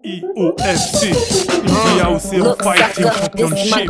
IOFC, India Ocean Fighting Championship.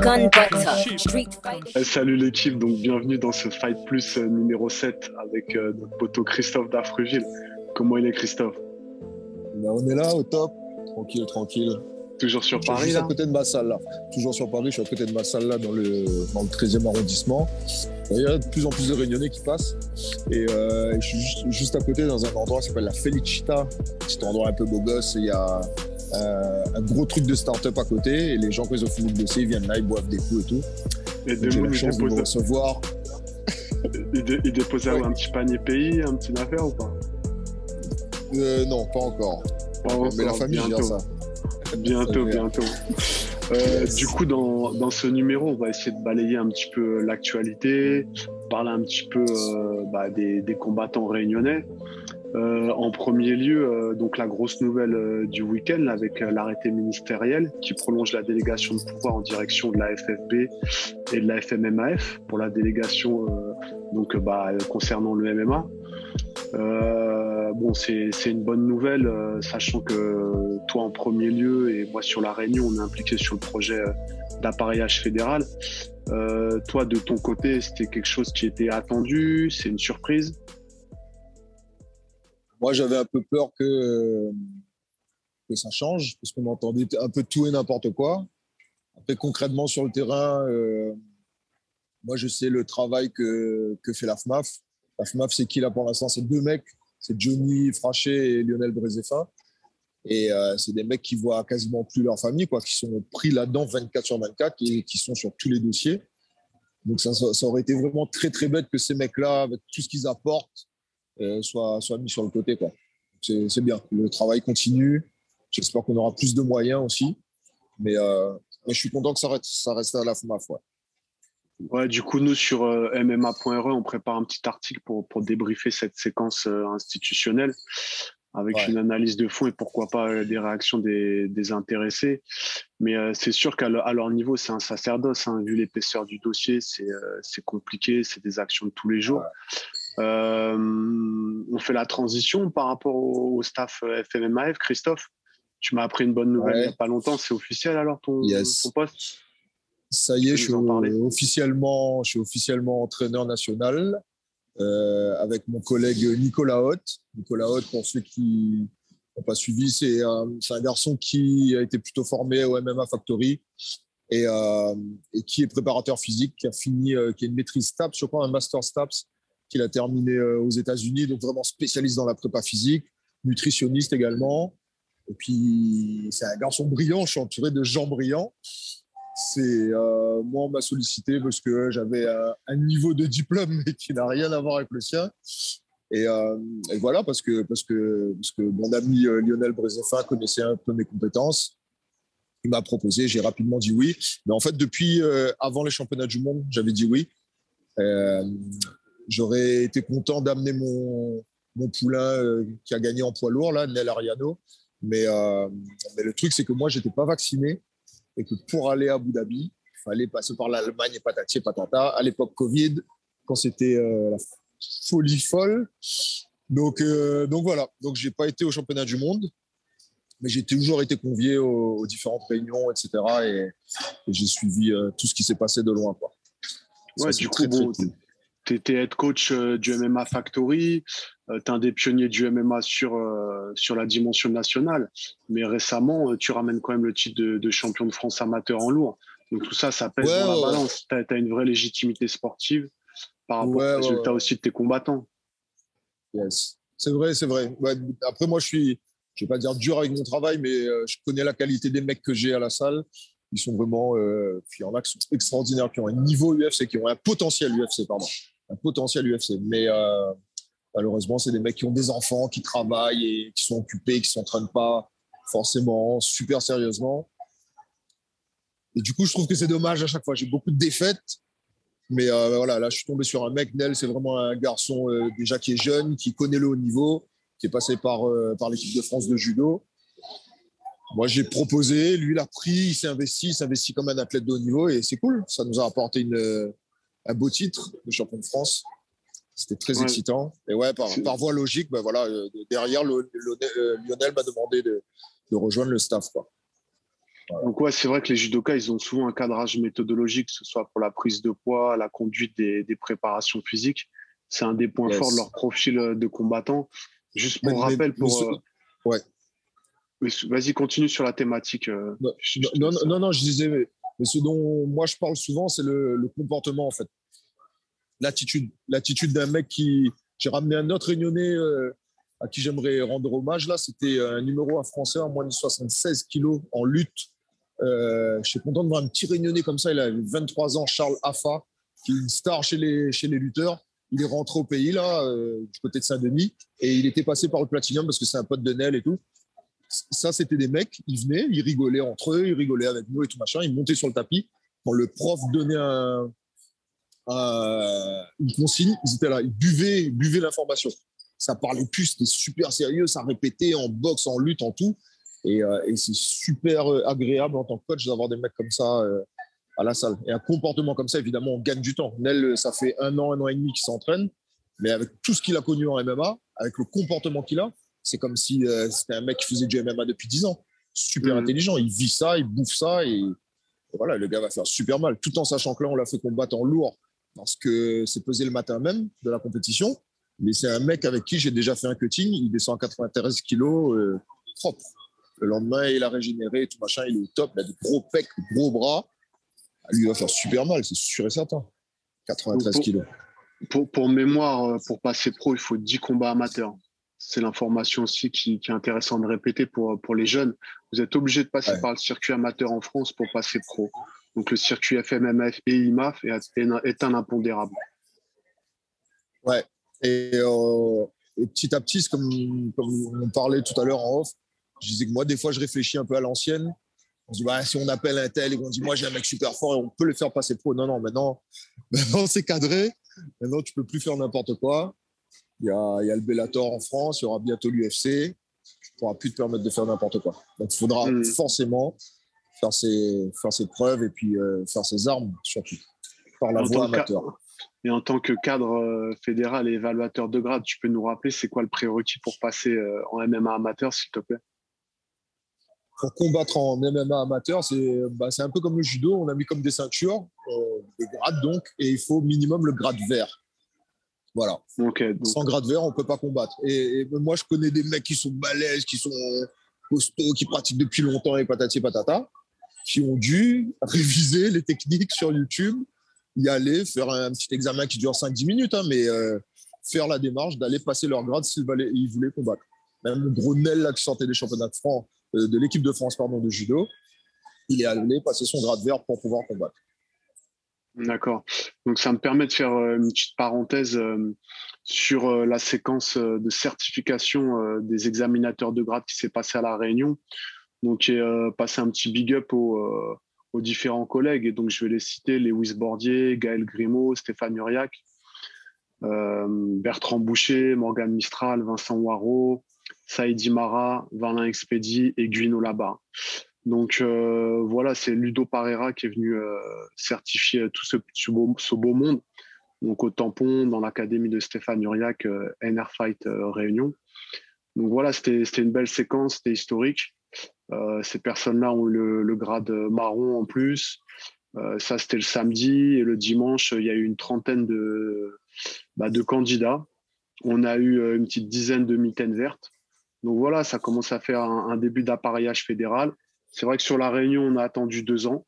Salut l'équipe, donc bienvenue dans ce Fight Plus numéro 7 avec notre poteau Christophe Dafreville. Comment il est, Christophe? Ben, on est là au top, tranquille. Toujours sur Paris, juste là? à côté de ma salle, là. Toujours sur Paris, je suis à côté de ma salle, là, dans le 13e arrondissement. Il y a de plus en plus de Réunionnais qui passent. Et je suis juste à côté, dans un endroit qui s'appelle la Felicita. Petit endroit un peu beau gosse. Il y a un gros truc de start-up à côté. Et les gens, quand ils ont fini de bosser, ils viennent là, ils boivent des coups et tout. Et j'ai la chance de me recevoir. Il dépose un petit panier pays, un petit affaire ou pas? Non, pas encore. Mais la famille bientôt. gère ça. Bientôt. Du coup, dans ce numéro, on va essayer de balayer un petit peu l'actualité, parler un petit peu des combattants réunionnais. En premier lieu, donc la grosse nouvelle du week-end avec l'arrêté ministériel qui prolonge la délégation de pouvoir en direction de la FFB et de la FMMAF pour la délégation concernant le MMA. C'est une bonne nouvelle, sachant que toi en premier lieu et moi sur la Réunion, on est impliqué sur le projet d'appareillage fédéral. Toi, de ton côté, c'était quelque chose qui était attendu? C'est une surprise? Moi, j'avais un peu peur que ça change, parce qu'on entendait un peu tout et n'importe quoi. Après, concrètement, sur le terrain, moi, je sais le travail que fait la FMAF. La FMAF, c'est qui là pour l'instant? C'est deux mecs, c'est Johnny Frachet et Lionel Brézéfin. Et c'est des mecs qui voient quasiment plus leur famille, quoi, qui sont pris là-dedans 24/24 et qui sont sur tous les dossiers. Donc ça aurait été vraiment très, très bête que ces mecs-là, avec tout ce qu'ils apportent, soient mis sur le côté, quoi. C'est bien. Le travail continue. J'espère qu'on aura plus de moyens aussi. Mais je suis content que ça reste à la FMAF, ouais. Ouais, du coup, nous, sur MMA.re, on prépare un petit article pour débriefer cette séquence institutionnelle avec une analyse de fond et pourquoi pas des réactions des intéressés. Mais c'est sûr qu'à leur niveau, c'est un sacerdoce, hein. Vu l'épaisseur du dossier, c'est compliqué, c'est des actions de tous les jours. On fait la transition par rapport au staff FMMAF. Christophe, tu m'as appris une bonne nouvelle il n'y a pas longtemps. C'est officiel alors ton poste? Ça y est, je suis officiellement entraîneur national avec mon collègue Nicolas Hoth. Nicolas Hoth, pour ceux qui n'ont pas suivi, c'est un garçon qui a été plutôt formé au MMA Factory et qui est préparateur physique, qui a une maîtrise STAPS, je crois, un master STAPS qu'il a terminé aux États-Unis, donc vraiment spécialiste dans la prépa physique, nutritionniste également. Et puis, c'est un garçon brillant, je suis entouré de gens brillants. Moi, on m'a sollicité parce que j'avais un niveau de diplôme mais qui n'a rien à voir avec le sien. Et voilà, parce que mon ami Lionel Brézéfin connaissait un peu mes compétences. Il m'a proposé, j'ai rapidement dit oui. Mais en fait, depuis avant les championnats du monde, j'avais dit oui. J'aurais été content d'amener mon poulain qui a gagné en poids lourd, là, Nel Ariano. Mais le truc, c'est que moi, je n'étais pas vacciné. Et que pour aller à Abu Dhabi, il fallait passer par l'Allemagne et patati et patata. À l'époque Covid, quand c'était la folie folle. Donc voilà. Donc, je n'ai pas été au championnat du monde, mais j'ai toujours été convié aux différentes réunions, etc. Et j'ai suivi tout ce qui s'est passé de loin, quoi. Ouais, du coup, tu étais head coach du MMA Factory. Tu es un des pionniers du MMA sur la dimension nationale. Mais récemment, tu ramènes quand même le titre de champion de France amateur en lourd. Donc tout ça pèse dans la balance. Tu as une vraie légitimité sportive par rapport aux résultats aussi de tes combattants. Yes. C'est vrai. Ouais, après, moi, je vais pas dire dur avec mon travail, mais je connais la qualité des mecs que j'ai à la salle. Ils sont vraiment... il y en a qui sont extraordinaires, qui ont un niveau UFC, qui ont un potentiel UFC, pardon. Un potentiel UFC. Mais... malheureusement, c'est des mecs qui ont des enfants, qui travaillent et qui sont occupés, qui ne s'entraînent pas forcément super sérieusement. Et du coup, je trouve que c'est dommage à chaque fois. J'ai beaucoup de défaites. Mais voilà, là, je suis tombé sur un mec. Nel, c'est vraiment un garçon déjà qui est jeune, qui connaît le haut niveau, qui est passé par l'équipe de France de judo. Moi, j'ai proposé. Lui, il a pris, il s'investit comme un athlète de haut niveau. Et c'est cool. Ça nous a apporté un beau titre de champion de France. C'était très excitant. Et ouais, par voie logique, derrière, Lionel m'a demandé de rejoindre le staff, quoi. Voilà. Donc ouais, c'est vrai que les judokas, ils ont souvent un cadrage méthodologique, que ce soit pour la prise de poids, la conduite des préparations physiques. C'est un des points forts de leur profil de combattant. Juste pour rappel, ouais. Vas-y, continue sur la thématique. Non, je disais, mais ce dont moi je parle souvent, c'est le comportement, en fait. L'attitude d'un mec qui... J'ai ramené un autre Réunionnais à qui j'aimerais rendre hommage. Là, c'était un numéro 1 français en moins de 76 kilos en lutte. Je suis content de voir un petit Réunionnais comme ça. Il a 23 ans, Charles Affa, qui est une star chez les lutteurs. Il est rentré au pays, là, du côté de Saint-Denis, et il était passé par le Platinum parce que c'est un pote de Nel et tout. Ça, c'était des mecs, ils venaient, ils rigolaient entre eux, ils rigolaient avec nous et tout machin. Ils montaient sur le tapis. Quand le prof donnait une consigne, ils étaient là, ils buvaient l'information. Ça parlait plus, c'était super sérieux, ça répétait en boxe, en lutte, en tout. Et c'est super agréable en tant que coach d'avoir des mecs comme ça à la salle. Et un comportement comme ça, évidemment, on gagne du temps. Nel, ça fait un an et demi qu'il s'entraîne, mais avec tout ce qu'il a connu en MMA, avec le comportement qu'il a, c'est comme si c'était un mec qui faisait du MMA depuis 10 ans. Super intelligent, il vit ça, il bouffe ça, et voilà, le gars va faire super mal. Tout en sachant que là, on l'a fait combattre en lourd, parce que c'est pesé le matin même de la compétition. Mais c'est un mec avec qui j'ai déjà fait un cutting, il descend à 93 kilos, propre. Le lendemain, il a régénéré et tout machin, il est au top, il a des gros pecs, des gros bras. Lui, il va faire super mal, c'est sûr et certain. 93 kilos. Pour mémoire, pour passer pro, il faut 10 combats amateurs. C'est l'information aussi qui est intéressante de répéter pour les jeunes. Vous êtes obligé de passer par le circuit amateur en France pour passer pro. Donc le circuit FMMF et IMAF est un impondérable. Ouais. Et petit à petit, comme on parlait tout à l'heure en off, je disais que moi, des fois, je réfléchis un peu à l'ancienne. On se dit, bah, si on appelle un tel et qu'on dit, moi, j'ai un mec super fort et on peut le faire passer pro. Non, maintenant c'est cadré. Maintenant, tu peux plus faire n'importe quoi. Il y a le Bellator en France, il y aura bientôt l'UFC. Tu ne pourras plus te permettre de faire n'importe quoi. Donc, il faudra forcément faire ses preuves et puis faire ses armes, surtout, par la voie amateur. Et en tant que cadre fédéral et évaluateur de grade, tu peux nous rappeler c'est quoi le prérequis pour passer en MMA amateur, s'il te plaît? Pour combattre en MMA amateur, c'est un peu comme le judo. On a mis comme des ceintures, des grades donc, et il faut minimum le grade vert. Voilà. Okay, donc... Sans grade vert, on ne peut pas combattre. Et moi, je connais des mecs qui sont balèzes, qui sont costauds, qui pratiquent depuis longtemps et patati patata, qui ont dû réviser les techniques sur YouTube, y aller, faire un petit examen qui dure 5-10 minutes, hein, mais faire la démarche d'aller passer leur grade s'ils voulaient combattre. Même le gros Nel là, qui sortait des championnats de France, de l'équipe de France de judo, il est allé passer son grade vert pour pouvoir combattre. D'accord. Donc ça me permet de faire une petite parenthèse sur la séquence de certification des examinateurs de grade qui s'est passée à La Réunion. Donc j'ai passé un petit big up aux différents collègues. Et donc je vais les citer, Lewis Bordier, Gaël Grimaud, Stéphane Uriac, Bertrand Boucher, Morgane Mistral, Vincent Waro, Saïdi Mara, Valin Expédi et Guino Labar. Donc voilà, c'est Ludo Parera qui est venu certifier tout ce beau monde. Donc au tampon, dans l'académie de Stéphane Uriac, NR Fight Réunion. Donc voilà, c'était une belle séquence, c'était historique. Ces personnes-là ont le grade marron en plus. Ça, c'était le samedi. Et le dimanche, il y a eu une trentaine de candidats. On a eu une petite dizaine de mitaines vertes. Donc voilà, ça commence à faire un début d'appareillage fédéral. C'est vrai que sur La Réunion, on a attendu 2 ans.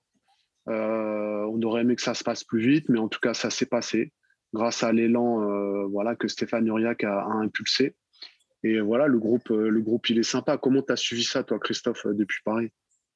On aurait aimé que ça se passe plus vite, mais en tout cas, ça s'est passé grâce à l'élan que Stéphane Uriac a impulsé. Et voilà, le groupe, il est sympa. Comment tu as suivi ça, toi, Christophe, depuis Paris?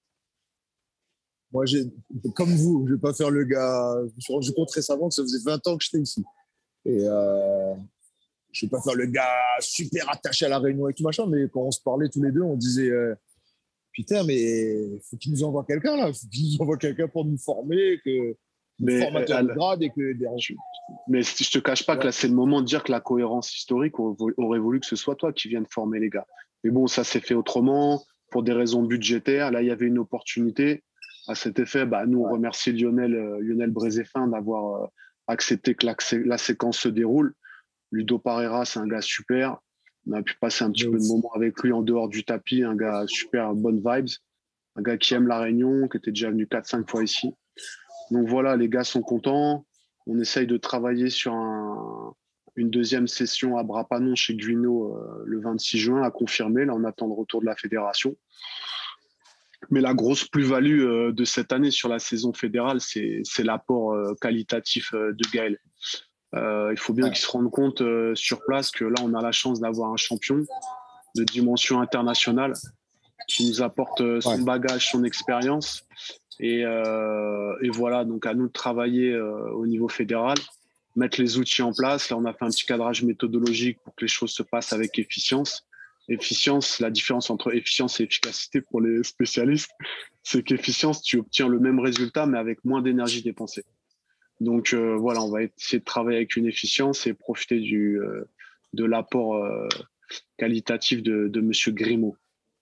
Moi, comme vous, je ne vais pas faire le gars. Je me suis rendu compte récemment que ça faisait 20 ans que j'étais ici. Et je ne vais pas faire le gars super attaché à La Réunion et tout machin, mais quand on se parlait tous les deux, on disait putain, mais il faut qu'il nous envoie quelqu'un là. Il faut qu'il nous envoie quelqu'un pour nous former, formateur de grade et que des... Mais je te cache pas que là, c'est le moment de dire que la cohérence historique aurait voulu que ce soit toi qui viennes former les gars. Mais bon, ça s'est fait autrement, pour des raisons budgétaires. Là, il y avait une opportunité. À cet effet, nous, on remercie Lionel Brézéfin d'avoir accepté que la séquence se déroule. Ludo Parera, c'est un gars super. On a pu passer un petit De peu de ouf. moments avec lui en dehors du tapis. Un gars super bonne vibes. Un gars qui aime La Réunion, qui était déjà venu 4-5 fois ici. Donc voilà, les gars sont contents. On essaye de travailler sur une deuxième session à Brapanon chez Guino le 26 juin à confirmer. Là, on attend le retour de la fédération. Mais la grosse plus-value de cette année sur la saison fédérale, c'est l'apport qualitatif de Gaël. Il faut bien Ouais. qu'ils se rendent compte sur place que là, on a la chance d'avoir un champion de dimension internationale qui nous apporte son bagage, son expérience. Et voilà, donc à nous de travailler au niveau fédéral, mettre les outils en place. Là, on a fait un petit cadrage méthodologique pour que les choses se passent avec efficience. Efficience, la différence entre efficience et efficacité pour les spécialistes, c'est qu'efficience, tu obtiens le même résultat, mais avec moins d'énergie dépensée. Donc voilà, on va essayer de travailler avec une efficience et profiter de l'apport qualitatif de Monsieur Grimaud.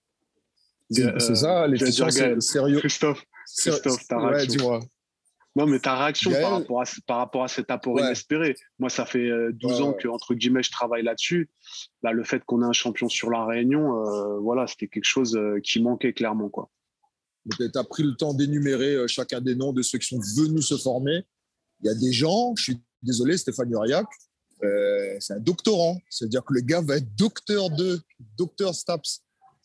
C'est ça, l'efficience, c'est sérieux. Christophe, ta Ouais, réaction. dis-moi. Non, mais ta réaction Gaël, par rapport à cet apport inespéré. Moi, ça fait 12 ans que, entre guillemets, je travaille là-dessus. Là, le fait qu'on ait un champion sur La Réunion, voilà, c'était quelque chose qui manquait clairement, quoi. tu as pris le temps d'énumérer chacun des noms de ceux qui sont venus se former. Il y a des gens, je suis désolé, Stéphane Uriac, c'est un doctorant. C'est-à-dire que le gars va être docteur STAPS.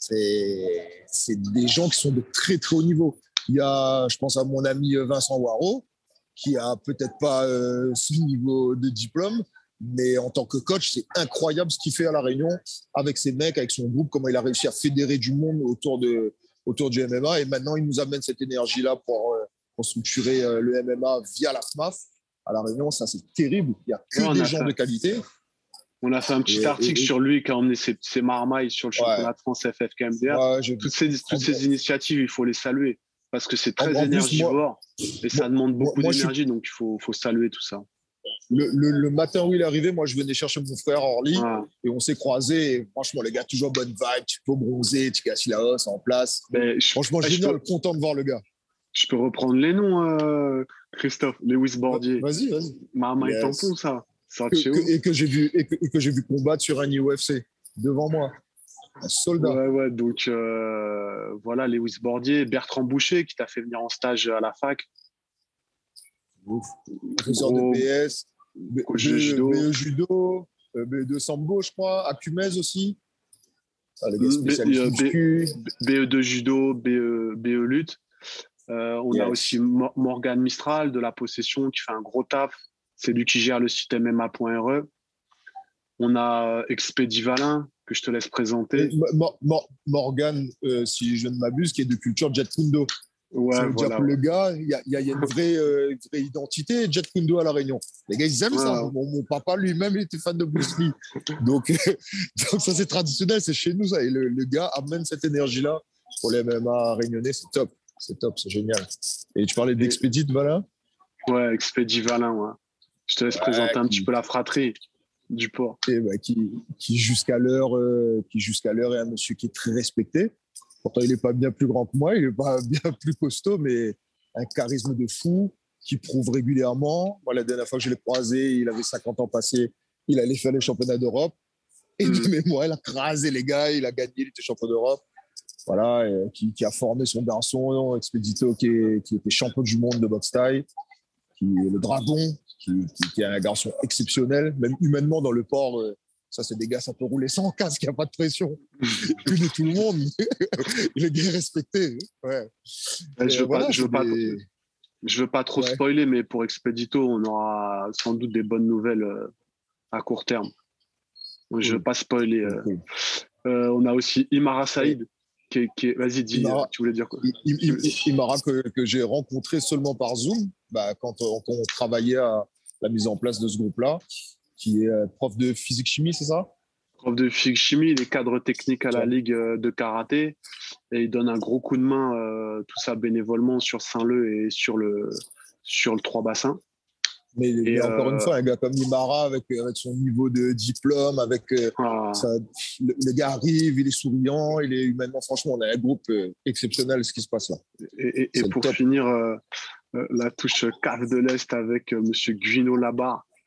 C'est des gens qui sont de très, très haut niveau. Il y a, je pense à mon ami Vincent Waro, qui a peut-être pas ce niveau de diplôme, mais en tant que coach, c'est incroyable ce qu'il fait à La Réunion avec ses mecs, avec son groupe, comment il a réussi à fédérer du monde autour du MMA. Et maintenant, il nous amène cette énergie-là pour structurer le MMA via la FMAF. À La Réunion, ça, c'est terrible. Il n'y a que des gens de qualité. On a fait un petit article sur lui qui a emmené ses marmailles sur le championnat de France FFKMDA. Toutes ces initiatives, il faut les saluer parce que c'est très énergivore et ça demande beaucoup d'énergie, donc il faut saluer tout ça. Le matin où il est arrivé, moi, je venais chercher mon frère Orly et on s'est croisés. Et franchement, les gars, toujours bonne vibe, tu peux bronzer, tu casses la hausse en place. Franchement, génial, content de voir le gars. Je peux reprendre les noms, Christophe. Lewis Bordier. Vas-y. Marmaille tampon, ça. Et que j'ai vu combattre sur un UFC devant moi. Un soldat. Ouais, donc voilà, Lewis Bordier, Bertrand Boucher qui t'a fait venir en stage à la fac. Professeur de PS, BE judo, BE2 sambo, je crois, Acumez aussi. Les gars spécialistes BE2 judo, BE lutte. On a aussi Morgan Mistral de la possession qui fait un gros taf. C'est lui qui gère le site MMA.re. On a Expédi Valin que je te laisse présenter. Morgan, si je ne m'abuse, qui est de culture Jet Kundo. Ça veut dire que le gas, il y a une vraie identité Jet Kundo à La Réunion. Les gars, ils aiment ça. Mon papa lui-même, il était fan de Bruce Lee. Donc ça, c'est traditionnel, c'est chez nous ça. Et le gars amène cette énergie-là pour les MMA réunionnais, c'est top. C'est top, c'est génial. Et tu parlais d'Expédi Valin? Ouais, Expédi Valin, ouais. Je te laisse présenter un petit peu la fratrie du port. Qui jusqu'à l'heure est un monsieur qui est très respecté. Pourtant, il n'est pas bien plus grand que moi, il n'est pas bien plus costaud, mais un charisme de fou qui prouve régulièrement. Moi, la dernière fois que je l'ai croisé, il avait 50 ans passés, il allait faire les championnats d'Europe. Et de mémoire, il a crasé les gars, il a gagné, il était champion d'Europe. Voilà, qui a formé son garçon, Expedito, qui était champion du monde de boxe thaï, qui est le dragon, qui est un garçon exceptionnel, même humainement dans le port. Ça, c'est des gars, ça peut rouler sans casque, il n'y a pas de pression. Il connaît tout le monde. Il est bien respecté. Ouais. Je veux pas trop spoiler, mais pour Expedito, on aura sans doute des bonnes nouvelles à court terme. Je veux pas spoiler. On a aussi Imara Saïd. Vas-y, dis, tu voulais dire quoi? Imara que j'ai rencontré seulement par Zoom, quand on travaillait à la mise en place de ce groupe-là, qui est prof de physique-chimie, c'est ça? Prof de physique-chimie, il est cadre technique à la Ligue de karaté et il donne un gros coup de main, tout ça bénévolement sur Saint-Leu et sur le 3 bassins. Mais encore une fois, un gars comme Imara, avec son niveau de diplôme, le gars arrive, il est souriant, il est humainement, franchement, on a un groupe exceptionnel, ce qui se passe là. Et pour finir, la touche cave de l'Est avec Monsieur Guino Labarre,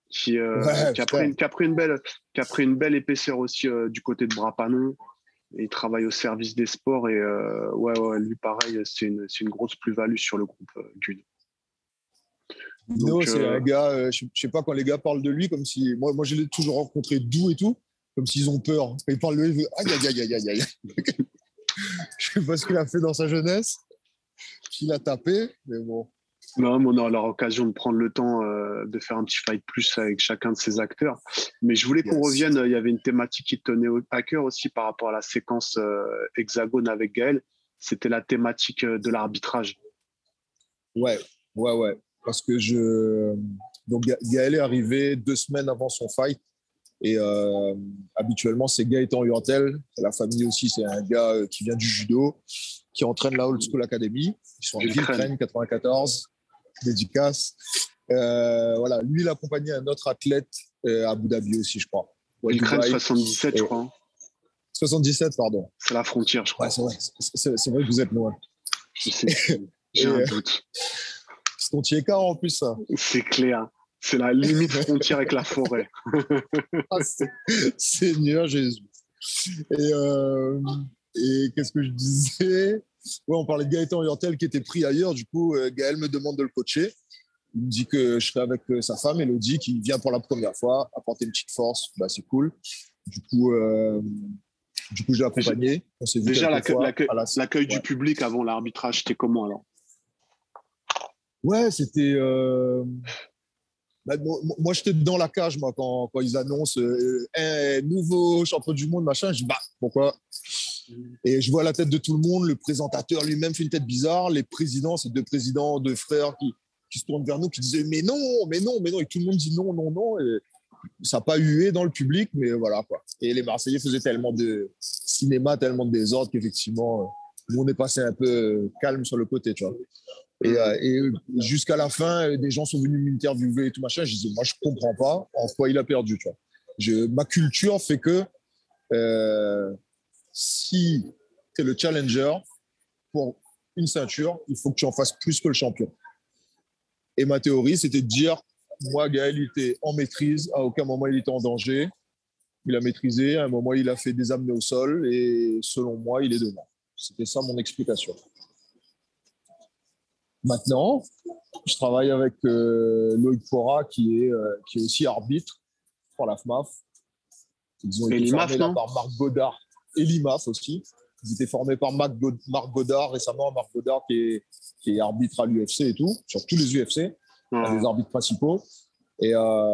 Ouais, putain. qui a pris une belle épaisseur aussi du côté de Brapanon. Et il travaille au service des sports et lui pareil, c'est une grosse plus-value sur le groupe Gud. Dino, Donc c'est un gars, je sais pas, quand les gars parlent de lui, comme si. Moi je l'ai toujours rencontré doux et tout, comme s'ils ont peur. Quand ils parlent de lui, ils font aïe, aïe, aïe, aïe, aïe, aïe. Je sais pas ce qu'il a fait dans sa jeunesse, qu'il a tapé, mais bon. non, mais on aura l'occasion de prendre le temps de faire un petit fight plus avec chacun de ces acteurs. Mais je voulais qu'on Yes. revienne, il y avait une thématique qui tenait à cœur aussi par rapport à la séquence hexagone avec Gaël, c'était la thématique de l'arbitrage. Ouais, ouais. Parce que Donc Gaël est arrivé 2 semaines avant son fight. Et habituellement, c'est Gaëtan Hurtel. La famille aussi, c'est un gars qui vient du judo, qui entraîne la Old School Academy. Ils sont à Villecrène, 94. Dédicace. Voilà, lui, il a accompagné un autre athlète à Abu Dhabi aussi, je crois. Ouais, Villecrène Dubaï. 77, je crois. 77, pardon. C'est la frontière, je crois. Ouais, c'est vrai. C'est vrai que vous êtes loin. Je sais, j'ai un doute. C'est ton Tieka en plus, ça. C'est clair. C'est la limite frontière avec la forêt. Ah, Seigneur Jésus. Et qu'est-ce que je disais? Ouais, on parlait de Gaëtan Hurtel qui était pris ailleurs. Du coup, Gaël me demande de le coacher. Il me dit que je serai avec sa femme, Elodie, qui vient pour la première fois, apporter une petite force. Bah, c'est cool. Du coup, je l'ai accompagné. On s'est vu Déjà, l'accueil ouais. du public avant l'arbitrage, c'était comment alors? Ouais, c'était. Moi, j'étais dans la cage, moi, quand ils annoncent un nouveau champion du monde, machin. Je dis, bah, pourquoi? Et je vois la tête de tout le monde. Le présentateur lui-même fait une tête bizarre. Les présidents, c'est 2 présidents, 2 frères qui se tournent vers nous, qui disaient, mais non. Et tout le monde dit non. Et ça n'a pas hué dans le public, mais voilà, quoi. Et les Marseillais faisaient tellement de cinéma, tellement de désordre qu'effectivement, nous, on est passé un peu calme sur le côté, tu vois. Et jusqu'à la fin, des gens sont venus m'interviewer et tout machin. Je disais, moi, je comprends pas en quoi il a perdu, tu vois. Ma culture fait que si tu es le challenger pour une ceinture, il faut que tu en fasses plus que le champion. Et ma théorie, c'était de dire, moi, Gaël, il était en maîtrise. À aucun moment, il était en danger. Il a maîtrisé. À un moment, il a fait des amenés au sol. Et selon moi, il est devant. C'était ça mon explication. Maintenant, je travaille avec Loïc Fora, qui est aussi arbitre pour la FMAF. Ils ont été formés là par Marc Godard et l'IMAF aussi. Ils étaient formés par Marc Godard récemment, Marc Godard qui est arbitre à l'UFC et tout, sur tous les UFC, les arbitres principaux. Et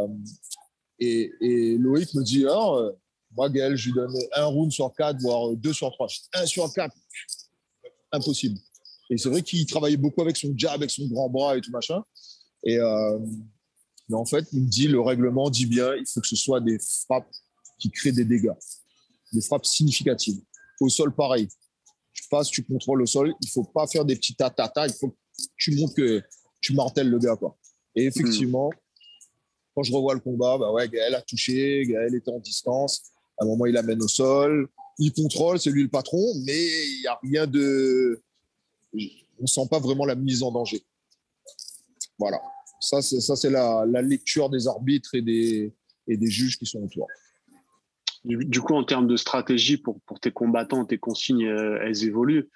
Loïc me dit, moi Gaël, je lui donne 1 round sur 4, voire 2 sur 3. 1 sur 4, impossible. Et c'est vrai qu'il travaillait beaucoup avec son jab, avec son grand bras et tout machin. Mais en fait, il me dit, le règlement dit bien, il faut que ce soit des frappes qui créent des dégâts, des frappes significatives. Au sol, pareil. Tu passes, tu contrôles le sol. Il ne faut pas faire des petits ta-ta-ta. Il faut que tu montres que tu martèles le gars, quoi. Et effectivement, quand je revois le combat, bah ouais, Gaël a touché, Gaël était en distance. À un moment, il amène au sol. Il contrôle, c'est lui le patron, mais il n'y a rien de... On ne sent pas vraiment la mise en danger. Voilà. Ça, c'est la lecture des arbitres et des juges qui sont autour. Du coup, en termes de stratégie pour tes combattants, tes consignes, elles évoluent.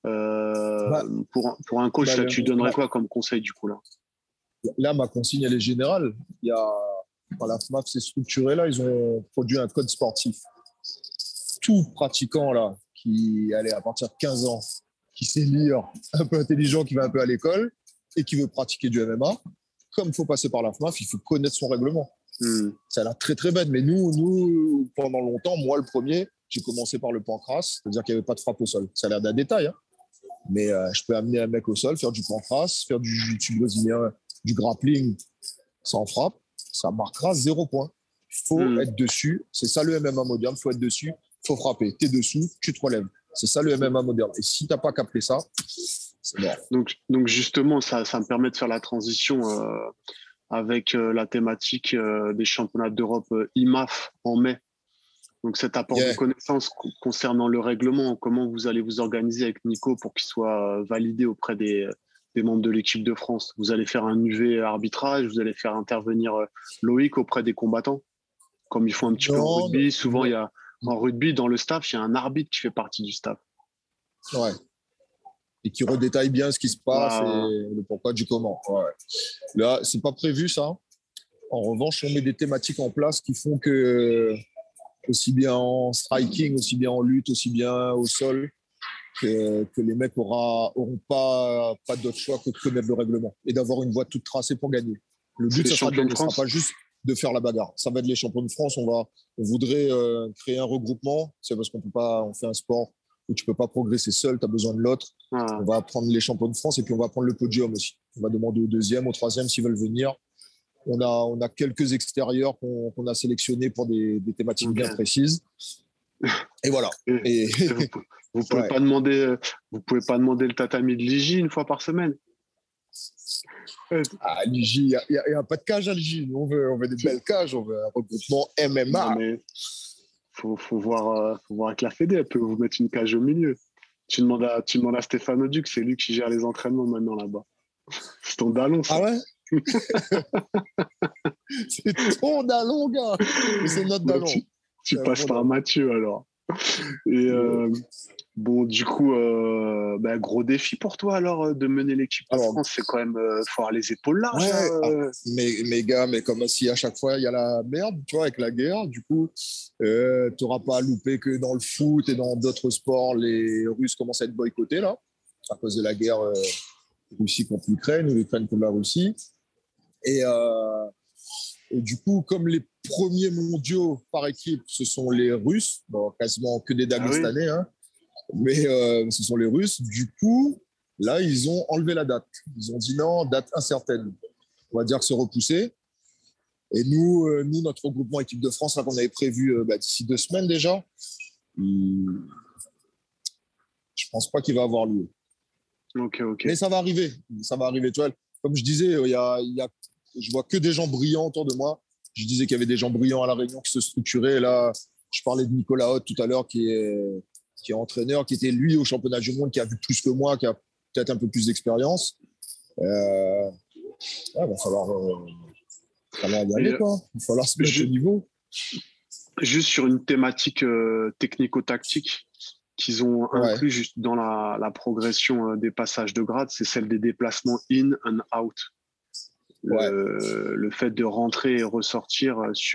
Pour un coach, là, tu donnerais quoi comme conseil du coup là? Là, ma consigne, elle est générale. Quand la FMAF s'est structurée, là, ils ont produit un code sportif. Tout pratiquant, là, qui allait à partir de 15 ans, qui sait lire, un peu intelligent, qui va un peu à l'école et qui veut pratiquer du MMA, comme il faut passer par la FMAF, il faut connaître son règlement. Ça a l'air très, très bête. Mais nous, pendant longtemps, moi, le premier, j'ai commencé par le pancrace, c'est-à-dire qu'il n'y avait pas de frappe au sol. Ça a l'air d'un détail, hein. Mais je peux amener un mec au sol, faire du pancrace, faire du jiu-jitsu brésilien, du grappling sans frappe, ça marquera 0 point. Il faut être dessus. C'est ça le MMA moderne. Il faut être dessus, il faut frapper. Tu es dessous, tu te relèves. C'est ça le MMA moderne. Et si tu n'as pas capté ça, c'est mort. Donc justement, ça me permet de faire la transition avec la thématique des championnats d'Europe IMAF en mai. Donc cet apport de connaissances concernant le règlement, comment vous allez vous organiser avec Nico pour qu'il soit validé auprès des des membres de l'équipe de France? Vous allez faire un UV arbitrage, vous allez faire intervenir Loïc auprès des combattants, comme ils font un petit peu en Non, rugby. Souvent, non. il y a en rugby, dans le staff, il y a un arbitre qui fait partie du staff. Ouais. Et qui redétaille bien ce qui se passe et Ah, le pourquoi du comment. Ouais. Là, c'est pas prévu ça. En revanche, on met des thématiques en place qui font que, aussi bien en striking, aussi bien en lutte, aussi bien au sol, que les mecs auront pas d'autre choix que de connaître le règlement et d'avoir une voie toute tracée pour gagner. Le c'est but, les ça sera de champions de gagner. Ce sera France? pas juste de faire la bagarre. Ça va être les champions de France. On voudrait créer un regroupement. C'est parce qu'on peut pas, on fait un sport où tu peux pas progresser seul. Tu as besoin de l'autre. Ah, On va prendre les champions de France et puis on va prendre le podium aussi. On va demander au deuxième, au troisième s'ils veulent venir. On a quelques extérieurs qu'on a sélectionnés pour des thématiques bien ok. précises. Et voilà. Et Et vous pouvez ouais. pas demander, le tatami de Ligi une fois par semaine. Ouais, À l'IJ, il n'y a pas de cage à l'IJ. Nous, on veut des belles cages, on veut un regroupement non MMA. mais faut voir avec la Fédé, elle peut vous mettre une cage au milieu. Tu demandes à Stéphane Auduc, c'est lui qui gère les entraînements maintenant là-bas. C'est ton dallon, ça. Ah ouais? C'est ton dallon, gars. Mais c'est notre Donc, dallon. tu C'est un passes bon par dallon. Mathieu alors. Et Ouais. bon, du coup, gros défi pour toi alors de mener l'équipe de Alors, France. C'est quand même, faut avoir les épaules larges là. ouais, mais gars, mais comme si à chaque fois il y a la merde, tu vois, avec la guerre, du coup, tu n'auras pas à louper que dans le foot et dans d'autres sports, les Russes commencent à être boycottés là, à cause de la guerre Russie contre l'Ukraine ou l'Ukraine contre la Russie. Et, euh, et du coup, comme les premiers mondiaux par équipe, ce sont les Russes, bon, quasiment que des Ah oui. Dagestanais, hein, mais ce sont les Russes. Du coup, là, ils ont enlevé la date. Ils ont dit non, date incertaine. On va dire que c'est repoussé. Et nous, notre regroupement équipe de France, là, qu'on avait prévu d'ici 2 semaines déjà, je pense pas qu'il va avoir lieu. Ok, ok. Mais ça va arriver. Ça va arriver. Tu vois, comme je disais, je vois que des gens brillants autour de moi. Je disais qu'il y avait des gens brillants à La Réunion qui se structuraient. Là, je parlais de Nicolas Haute tout à l'heure, qui est entraîneur, qui était lui au championnat du monde, qui a vu plus que moi, qui a peut-être un peu plus d'expérience. Va falloir y Et, aller, quoi. Il va falloir se mettre au ju- niveau. juste sur une thématique technico-tactique qu'ils ont Ouais, inclus juste dans la progression des passages de grade, c'est celle des déplacements in and out. ouais. Le fait de rentrer et ressortir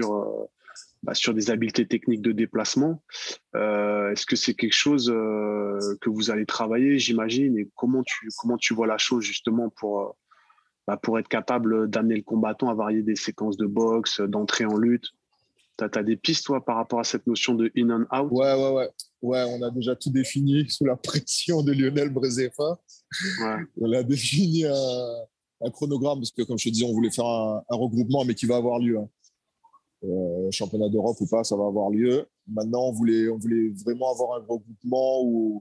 sur des habiletés techniques de déplacement. Est-ce que c'est quelque chose que vous allez travailler, j'imagine, et comment tu vois la chose justement pour être capable d'amener le combattant à varier des séquences de boxe, d'entrer en lutte? T'as des pistes, toi, par rapport à cette notion de in and out? Ouais, ouais, ouais. Ouais, on a déjà tout défini sous la pression de Lionel Brézéfa. Ouais. On a défini un chronogramme parce que, comme je te disais, on voulait faire un regroupement, mais qui va avoir lieu, hein. Championnat d'Europe ou pas, ça va avoir lieu. Maintenant, on voulait vraiment avoir un regroupement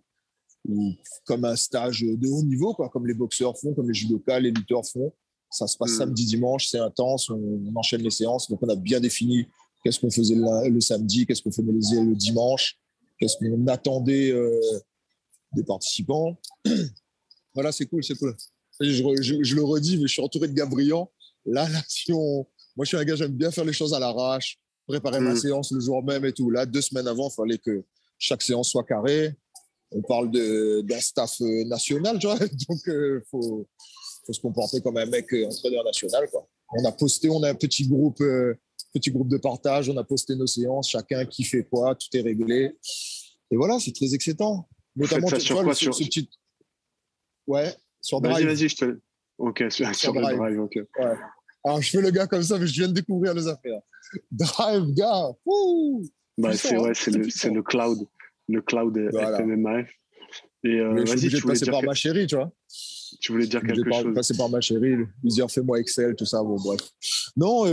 comme un stage de haut niveau, quoi, comme les boxeurs font, comme les judokas, les lutteurs font. Ça se passe Hmm. samedi, dimanche, c'est intense, on enchaîne les séances. Donc, on a bien défini qu'est-ce qu'on faisait le samedi, qu'est-ce qu'on faisait le dimanche, qu'est-ce qu'on attendait des participants. Voilà, c'est cool, c'est cool. Je le redis, mais je suis entouré de gars brillants. Là, moi, je suis un gars, j'aime bien faire les choses à l'arrache, préparer ma Hmm. séance le jour même et tout. Là, 2 semaines avant, il fallait que chaque séance soit carrée. On parle d'un staff national, tu vois. Donc, faut se comporter comme un mec entraîneur national, quoi. On a un petit groupe de partage, on a posté nos séances, chacun qui fait quoi, tout est réglé. Et voilà, c'est très excitant. Vous faites Notamment, ça tu sur vois, quoi? ce petit. Ouais, sur Vas-y, Drive. vas-y, je te. Ok, sur, Sur sur le Drive. drive, ok. Ouais. Alors, je fais le gars comme ça, mais je viens de découvrir les affaires. Drive, gars. Ouh, Bah, c'est puissant, hein, ouais, très c'est puissant. le cloud Voilà. FMMAF. Et Mais je suis vas-y, obligé de passer par ma chérie, tu vois. tu voulais Je dire suis obligé quelque de chose. passer par ma chérie, lui dire fais-moi Excel, tout ça. Bon, bref. Non,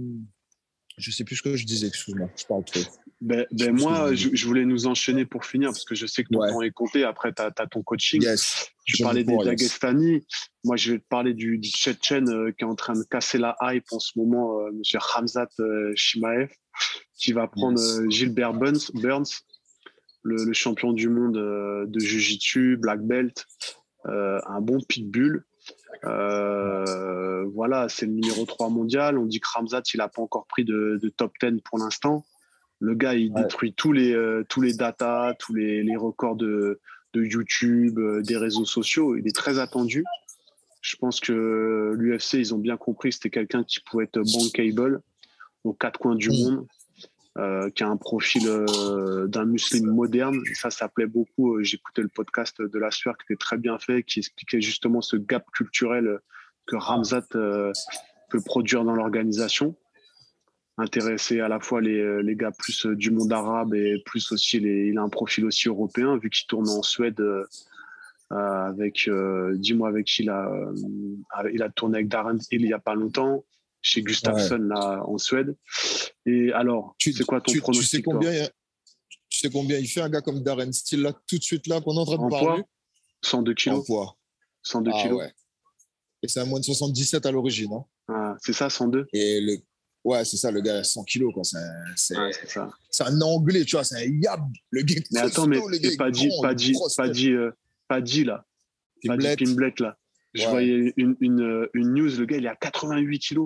je sais plus ce que je disais, excuse-moi, je parle trop. Je sais plus ce que je Moi, disais. je voulais nous enchaîner pour finir parce que je sais que ton Ouais, temps est compté. Après, tu as ton coaching. yes, Tu je parlais des pour yes. Dagestani. Moi, je vais te parler du Tchétchène qui est en train de casser la hype en ce moment, monsieur Khamzat Chimaev, qui va prendre Yes. Gilbert Burns, le champion du monde de Jiu-Jitsu, Black Belt, un bon pitbull. Voilà, c'est le numéro 3 mondial. On dit que Khamzat, il n'a pas encore pris de top 10 pour l'instant. Le gars, il détruit tous les datas, tous les records de YouTube, des réseaux sociaux. Il est très attendu. Je pense que l'UFC, ils ont bien compris que c'était quelqu'un qui pouvait être bankable aux quatre coins du monde, qui a un profil d'un musulman moderne. Et ça plaît beaucoup. J'écoutais le podcast de La Sueur qui était très bien fait, qui expliquait justement ce gap culturel que Khamzat peut produire dans l'organisation. Intéresser à la fois les gars plus du monde arabe et plus aussi il a un profil aussi européen vu qu'il tourne en Suède avec dis-moi avec qui il a tourné avec Darren Hill il y a pas longtemps chez Gustafsson là en Suède. Et alors c'est quoi ton pronostic? Tu sais combien il fait un gars comme Darren Till là tout de suite là qu'on est en train de parler? 102 kilos. En poids. 102 kilos. Ouais. Et c'est un moins de 77 à l'origine. Hein. Ah, c'est ça, 102. Et ouais, c'est ça, le gars a 100 kilos. Quoi. C'est un Anglais, tu vois, c'est un yab. Le gars mais attends, mais pas dit là. Pimblet là. Je voyais une news, le gars, il est à 88 kilos.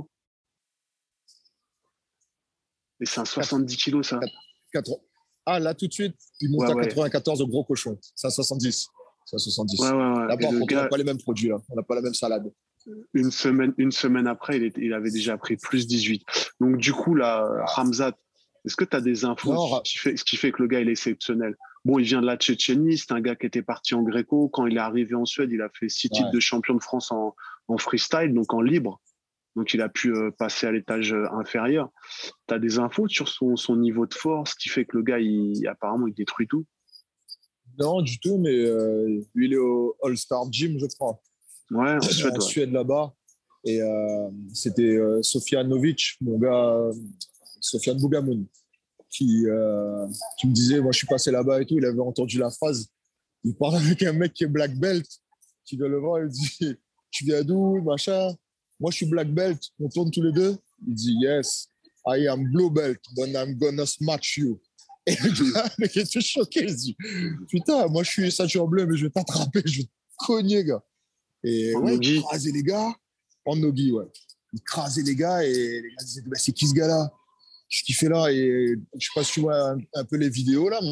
Et c'est un 70 kilos, ça. Ah, là, tout de suite, il monte à 94 au gros cochon. C'est un 70. C'est un 70. Ouais. Là, par contre, on n'a pas les mêmes produits, là. On n'a pas la même salade. Une semaine après, il avait déjà pris plus 18. Donc, du coup, là, Khamzat, est-ce que tu as des infos ce qui fait que le gars, il est exceptionnel? Bon, il vient de la Tchétchénie, c'est un gars qui était parti en Gréco. Quand il est arrivé en Suède, il a fait 6 titres de champion de France en freestyle, donc en libre. Donc, il a pu passer à l'étage inférieur. Tu as des infos sur son niveau de force, qui fait que le gars, apparemment, il détruit tout? Non, du tout, mais lui, il est au All-Star Gym, je crois. Ouais, en Suède là-bas. Et c'était Sofianovic, mon gars, Sofiane Bougamoun, qui me disait, moi je suis passé là-bas et tout, il avait entendu la phrase. Il parle avec un mec qui est black belt, qui vient le voir, il dit, tu viens d'où, machin? Moi je suis black belt, on tourne tous les deux. Il dit, yes, I am blue belt, but I'm gonna smash you. Et le mec était choqué, il dit, putain, moi je suis ceinture bleue, mais je vais t'attraper, je vais te cogner, gars. Et il crasait les gars en nogi, ouais. Il crasait les gars et les gars disaient, bah, c'est qui ce gars-là? Qu'est-ce qu'il fait là? Et je sais pas si tu vois un peu les vidéos là.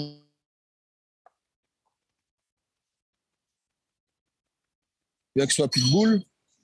Bien que ce soit Pitbull.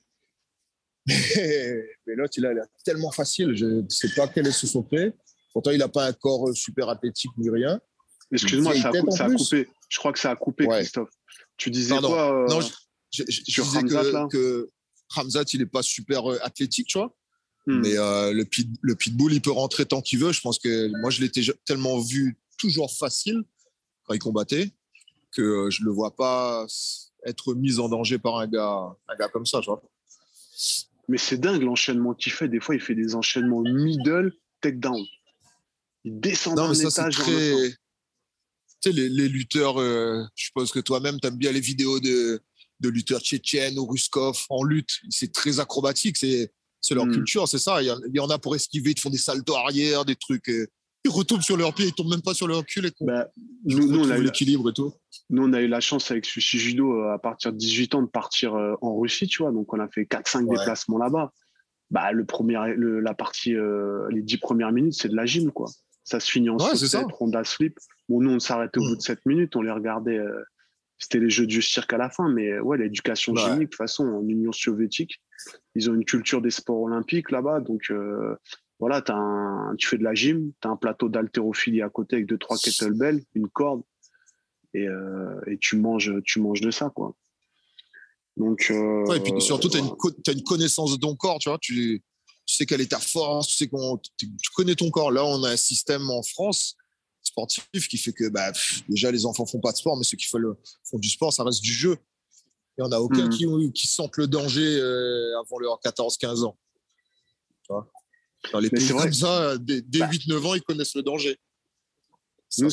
Mais l'autre, il a l'air tellement facile. Je ne sais pas quel est ce secret. Pourtant, il n'a pas un corps super athlétique ni rien. Excuse-moi, ça a coupé. Je crois que ça a coupé, Christophe. Tu disais quoi Non, je disais que Khamzat, il n'est pas super athlétique, tu vois. Mais le Pitbull, il peut rentrer tant qu'il veut. Je pense que moi, je l'étais tellement vu toujours facile quand il combattait que je ne le vois pas être mis en danger par un gars comme ça, tu vois. Mais c'est dingue l'enchaînement qu'il fait. Des fois, il fait des enchaînements middle, takedown. Il descend d'un étage. Tu sais, les lutteurs, je suppose que toi-même, tu aimes bien les vidéos de lutteurs tchétchènes ou Ruskov en lutte. C'est très acrobatique, c'est leur culture, c'est ça. Il y en a pour esquiver, ils te font des saltos arrière, des trucs. Ils retombent sur leurs pieds, ils tombent même pas sur leur cul. Nous, on a eu l'équilibre et tout. Nous, on a eu la chance avec Sushi Judo à partir de 18 ans de partir en Russie, tu vois. Donc, on a fait 4-5 déplacements là-bas. Bah, la partie, les 10 premières minutes, c'est de la gym, quoi. Ça se finit en saut-tête, ronda slip. Bon, nous, on s'arrêtait au bout de 7 minutes, on les regardait. C'était les jeux du cirque à la fin, mais ouais, l'éducation chimique, de toute façon, en Union soviétique, ils ont une culture des sports olympiques là-bas. Donc, voilà, tu fais de la gym, tu as un plateau d'haltérophilie à côté avec 2-3 kettlebells, une corde, et tu manges de ça, quoi. Donc, et puis surtout, tu as une connaissance de ton corps, tu vois. Tu sais quelle est ta force, tu connais ton corps. Là, on a un système en France sportif qui fait que déjà, les enfants font pas de sport, mais ceux qui font du sport, ça reste du jeu. Il n'y en a aucun qui sentent le danger avant leurs 14-15 ans. Tu vois. Dans les pays comme ça, dès 8-9 ans, ils connaissent le danger. Nous,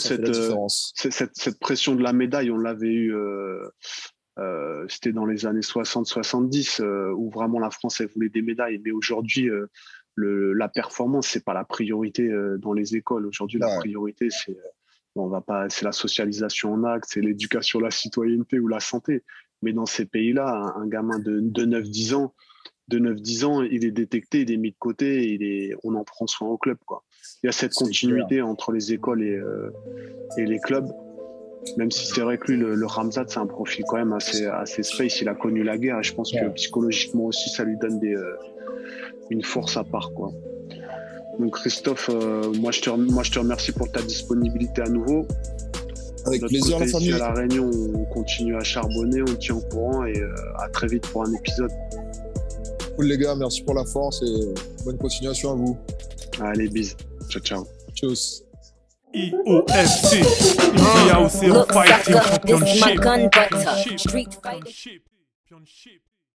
cette pression de la médaille, on l'avait eu, c'était dans les années 60-70, où vraiment la France, elle voulait des médailles. Mais aujourd'hui, la performance, c'est pas la priorité dans les écoles. Aujourd'hui, la priorité, c'est la socialisation en acte, c'est l'éducation, la citoyenneté ou la santé. Mais dans ces pays-là, un gamin de 9-10 ans, il est détecté, il est mis de côté, on en prend soin au club, quoi. Il y a cette continuité entre les écoles et les clubs. Même si c'est vrai que lui, le Ramzat, c'est un profil quand même assez space. Il a connu la guerre et je pense que psychologiquement aussi, ça lui donne une force à part, quoi. Donc Christophe, moi je te remercie pour ta disponibilité à nouveau. Avec plaisir, la famille. Ici à La Réunion, on continue à charbonner, on tient au courant et à très vite pour un épisode. Cool les gars, merci pour la force et bonne continuation à vous. Allez, bis. Ciao, ciao. Tchuss. EOFC, Easy House Look, Fighting sucker, this is my Championship. gun butter. Street fighting. Championship.